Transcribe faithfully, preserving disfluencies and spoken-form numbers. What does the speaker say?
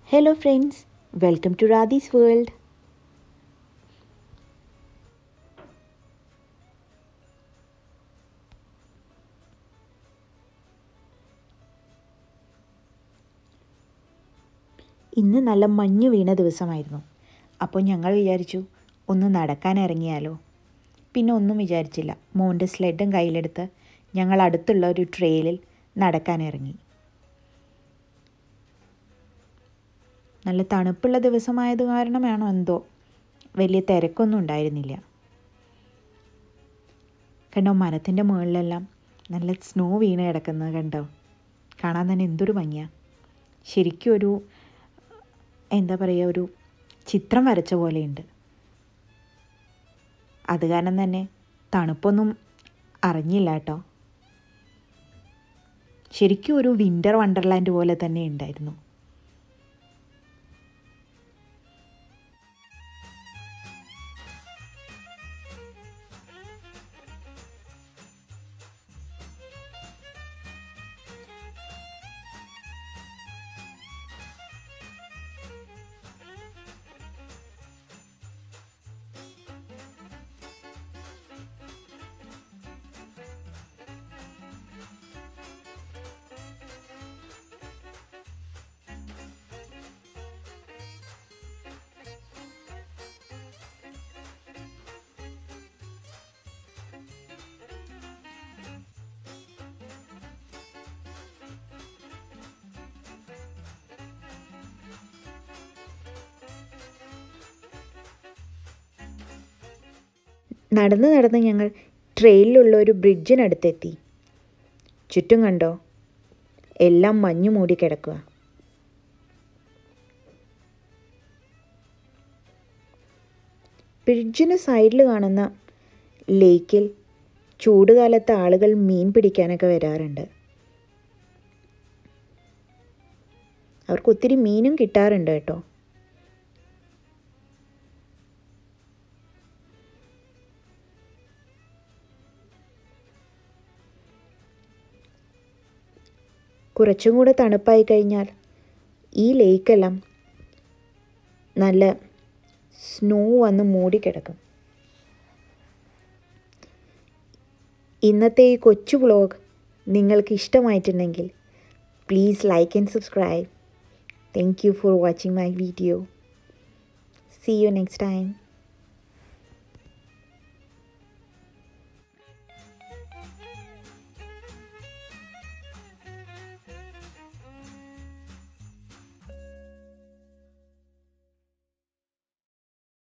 Hello friends, welcome to Radhi's world. ഇന്ന് നല്ല മഞ്ഞ് വീണ ദിവസമായിരുന്നു. അപ്പോൾ ഞങ്ങൾ വിചാരിച്ചു ഒന്ന് നടക്കാൻ ഇറങ്ങിയാലോ. പിന്നെ ഒന്നും വിചാരിച്ചില്ല. മോൻ്റെ സ്ലെഡും കയ്യിലെടുത്ത് ഞങ്ങൾ അടുത്തുള്ള ഒരു ട്രെയിലിൽ നടക്കാൻ ഇറങ്ങി. നല്ല തണുപ്പുള്ള ദിവസമായത് കാരണമാണോ എന്തോ വലിയ തിരക്കൊന്നും ഉണ്ടായിരുന്നില്ല. കണ്ടോ, മരത്തിൻ്റെ മുകളിലെല്ലാം നല്ല സ്നോ വീണ് കിടക്കുന്നത് കണ്ടോ. കാണാൻ തന്നെ എന്തൊരു ഭംഗിയാണ്. ശരിക്കും ഒരു എന്താ പറയുക, ഒരു ചിത്രം വരച്ച പോലെയുണ്ട്. അത് കാരണം തന്നെ തണുപ്പൊന്നും അറിഞ്ഞില്ല കേട്ടോ. ശരിക്കും ഒരു വിൻ്റർ വണ്ടർലാൻഡ് പോലെ തന്നെ ഉണ്ടായിരുന്നു. നടന്ന് നടന്ന് ഞങ്ങൾ ട്രെയിനിലുള്ള ഒരു ബ്രിഡ്ജിനടുത്തെത്തി. ചുറ്റും കണ്ടോ, എല്ലാം മഞ്ഞു മൂടി കിടക്കുക. ബ്രിഡ്ജിന് സൈഡിൽ കാണുന്ന ലേക്കിൽ ചൂടുകാലത്ത് ആളുകൾ മീൻ പിടിക്കാനൊക്കെ വരാറുണ്ട്. അവർക്ക് ഒത്തിരി മീനും കിട്ടാറുണ്ട് കേട്ടോ. കുറച്ചും കൂടെ തണുപ്പായി കഴിഞ്ഞാൽ ഈ ലേക്കെല്ലാം നല്ല സ്നോ വന്ന് മൂടിക്കിടക്കും. ഇന്നത്തെ ഈ കൊച്ചു വ്ളോഗ് നിങ്ങൾക്ക് ഇഷ്ടമായിട്ടുണ്ടെങ്കിൽ please like and subscribe. Thank you for watching my video. See you next time.